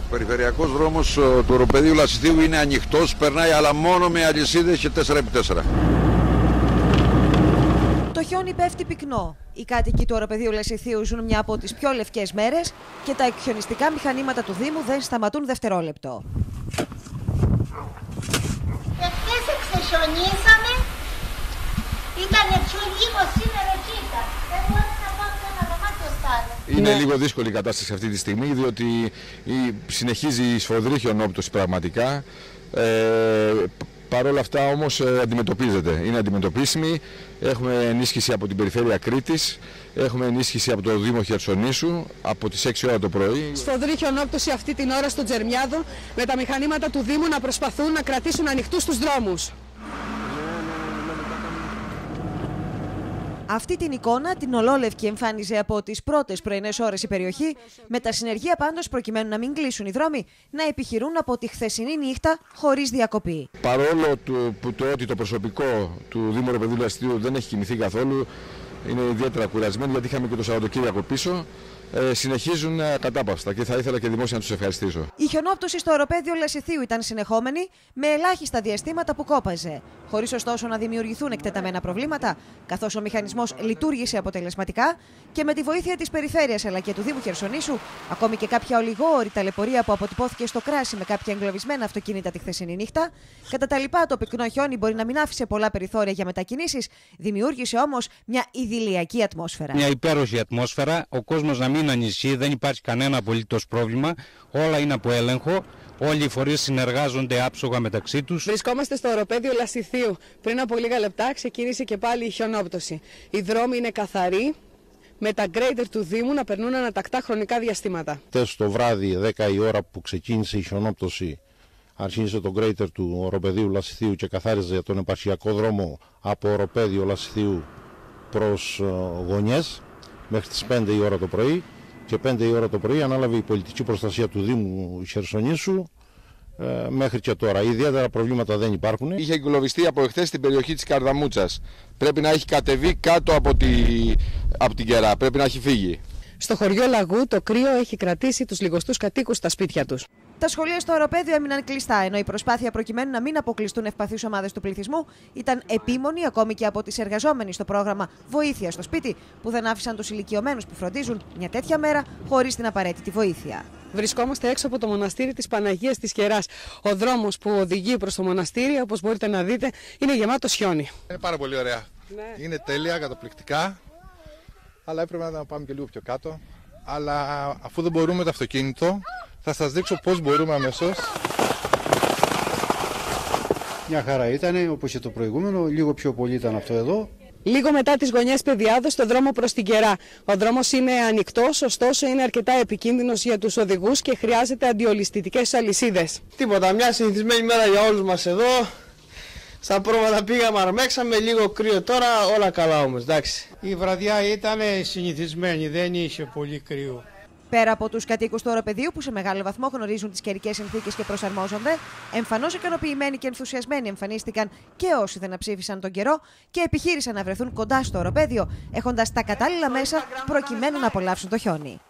Ο περιφερειακός δρόμος του οροπεδίου Λασιθίου είναι ανοιχτός, περνάει αλλά μόνο με αλυσίδες και 4x4. Το χιόνι πέφτει πυκνό. Οι κάτοικοι του οροπεδίου Λασιθίου ζουν μια από τις πιο λευκές μέρες και τα εκχιονιστικά μηχανήματα του Δήμου δεν σταματούν δευτερόλεπτο. Εχθές εξεχιονίσαμε, ήταν πιο λίγο σήμερα και ήταν. Δεν μπορείς να πάω σε ένα δωμάτιο στάλε. Είναι λίγο δύσκολη η κατάσταση αυτή τη στιγμή, διότι συνεχίζει η σφοδρή χιονόπτωση πραγματικά. Παρ' όλα αυτά όμως αντιμετωπίζεται, είναι αντιμετωπίσιμη. Έχουμε ενίσχυση από την περιφέρεια Κρήτης, έχουμε ενίσχυση από το Δήμο Χερσονήσου από τις 6 ώρα το πρωί. Σφοδρή χιονόπτωση αυτή την ώρα στο Τζερμιάδο, με τα μηχανήματα του Δήμου να προσπαθούν να κρατήσουν ανοιχτούς τους δρόμους. Αυτή την εικόνα την ολόλευκη εμφάνιζε από τις πρώτες πρωινές ώρες η περιοχή, με τα συνεργεία πάντως προκειμένου να μην κλείσουν οι δρόμοι, να επιχειρούν από τη χθεσινή νύχτα χωρίς διακοπή. Παρόλο ότι το προσωπικό του Δήμου Οροπεδίου Λασιθίου δεν έχει κινηθεί καθόλου, είναι ιδιαίτερα κουρασμένοι γιατί είχαμε και το Σαββατοκύριακο πίσω. Συνεχίζουν κατάπαυστα και θα ήθελα και δημόσια να τους ευχαριστήσω. Η χιονόπτωση στο οροπέδιο Λασιθίου ήταν συνεχόμενη, με ελάχιστα διαστήματα που κόπαζε, χωρίς ωστόσο να δημιουργηθούν εκτεταμένα προβλήματα, καθώς ο μηχανισμός λειτουργήσε αποτελεσματικά και με τη βοήθεια της περιφέρειας αλλά και του Δήμου Χερσονήσου, ακόμη και κάποια ολιγόωρη ταλαιπωρία που αποτυπώθηκε στο κράσι με κάποια εγκλωβισμένα αυτοκίνητα τη χθεσινή νύχτα. Κατά τα λοιπά, το πυκνό χιόνι μπορεί να μην άφησε πολλά περιθώρια για μετακινήσεις, δημιούργησε όμως μια ιδηλιακή ατμόσφαιρα. Μια υπέροχη ατμόσφαιρα, ο κόσμος να μην ανησυχεί, δεν υπάρχει κανένα απολύτως πρόβλημα, όλα είναι από έλεγχο. Όλοι οι φορείς συνεργάζονται άψογα μεταξύ τους. Βρισκόμαστε στο οροπέδιο Λασιθίου. Πριν από λίγα λεπτά ξεκίνησε και πάλι η χιονόπτωση. Οι δρόμοι είναι καθαροί, με τα γκρέιντερ του Δήμου να περνούν ανατακτά χρονικά διαστήματα. Χθες το βράδυ, 10 η ώρα που ξεκίνησε η χιονόπτωση, αρχίνησε το γκρέιντερ του οροπεδίου Λασιθίου και καθάριζε τον επαρχιακό δρόμο από οροπέδιο Λασιθίου προς Γωνιές μέχρι τις 5 η ώρα το πρωί. Και 5 η ώρα το πρωί ανάλαβε η πολιτική προστασία του Δήμου Χερσονήσου μέχρι και τώρα. Ιδιαίτερα προβλήματα δεν υπάρχουν. Είχε εγκλωβιστεί από εχθές στην περιοχή της Καρδαμούτσας. Πρέπει να έχει κατεβεί κάτω από την κερά, πρέπει να έχει φύγει. Στο χωριό Λαγού το κρύο έχει κρατήσει τους λιγοστούς κατοίκους στα σπίτια τους. Τα σχολεία στο οροπέδιο έμειναν κλειστά, ενώ η προσπάθεια προκειμένου να μην αποκλειστούν ευπαθείς ομάδες του πληθυσμού ήταν επίμονη ακόμη και από τις εργαζόμενοι στο πρόγραμμα Βοήθεια στο σπίτι, που δεν άφησαν τους ηλικιωμένους που φροντίζουν μια τέτοια μέρα χωρίς την απαραίτητη βοήθεια. Βρισκόμαστε έξω από το μοναστήρι της Παναγίας της Κεράς. Ο δρόμος που οδηγεί προς το μοναστήρι, όπως μπορείτε να δείτε, είναι γεμάτος χιόνι. Είναι πάρα πολύ ωραία. Ναι. Είναι τέλεια, καταπληκτικά. Αλλά έπρεπε να πάμε και λίγο πιο κάτω. Αλλά αφού δεν μπορούμε το αυτοκίνητο, θα σας δείξω πώς μπορούμε αμέσως. Μια χαρά ήταν, όπως και το προηγούμενο, λίγο πιο πολύ ήταν αυτό εδώ. Λίγο μετά τις γωνιές Παιδιάδος, στο δρόμο προς την Κερά. Ο δρόμος είναι ανοιχτός, ωστόσο είναι αρκετά επικίνδυνος για τους οδηγούς και χρειάζεται αντιολισθητικές αλυσίδες. Τίποτα, μια συνηθισμένη μέρα για όλους μας εδώ. Στα πρόβατα πήγαμε, αρμέξαμε, λίγο κρύο τώρα, όλα καλά όμως, εντάξει. Η βραδιά ήταν συνηθισμένη, δεν είχε πολύ κρύο. Πέρα από τους κατοίκους του οροπεδίου που σε μεγάλο βαθμό γνωρίζουν τις καιρικές συνθήκες και προσαρμόζονται, εμφανώς ικανοποιημένοι και ενθουσιασμένοι εμφανίστηκαν και όσοι δεν αψήφισαν τον καιρό και επιχείρησαν να βρεθούν κοντά στο οροπέδιο, έχοντας τα κατάλληλα μέσα προκειμένου να απολαύσουν το χιόνι.